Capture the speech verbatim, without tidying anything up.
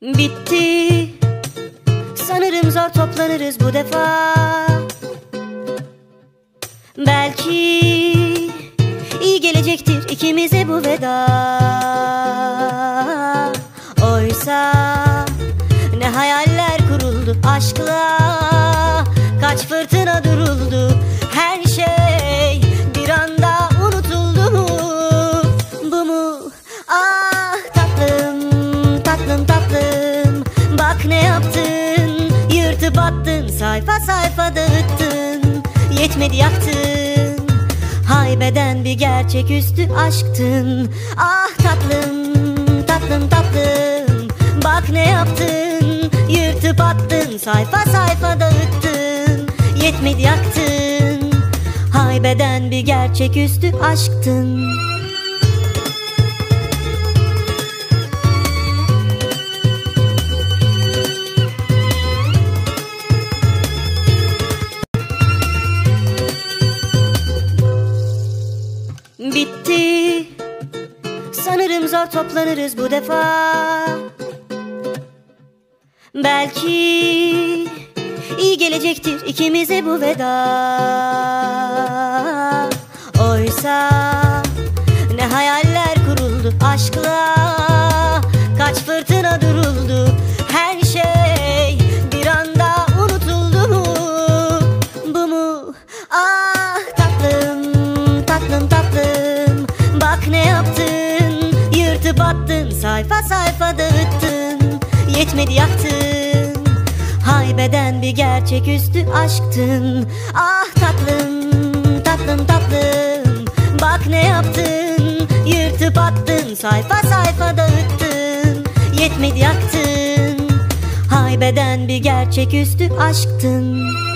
Bitti. Sanırım zor toplanırız bu defa. Belki iyi gelecektir ikimize bu veda. Oysa ne hayaller kuruldu aşkla, kaç fırtına duruldu, her şey bir anda unutuldu mu? Bu mu? Ah tatlım, tatlım tatlım, bak ne yaptın, yırtıp attın, sayfa sayfa dağıttın, yetmedi yaktın, haybeden bir gerçeküstü aşktın. Ah tatlım, tatlım tatlım, bak ne yaptın, yırtıp attın, sayfa sayfa dağıttın, yetmedi yaktın, haybeden bir gerçeküstü aşktın. Bitti. Sanırım zor toplanırız bu defa. Belki iyi gelecektir ikimize bu veda. Oysa ne hayaller kuruldu aşkla, kaç fırtına duruldu, her şey bir anda unutuldu mu? Bu mu? Ah tatlım, tatlım tatlım, bak ne yaptın, yırtıp attın, sayfa sayfa dağıttın, yetmedi yaktın, haybeden bir gerçeküstü aşktın. Ah tatlım, tatlım tatlım, bak ne yaptın, yırtıp attın, sayfa sayfa dağıttın, yetmedi yaktın, haybeden bir gerçeküstü aşktın.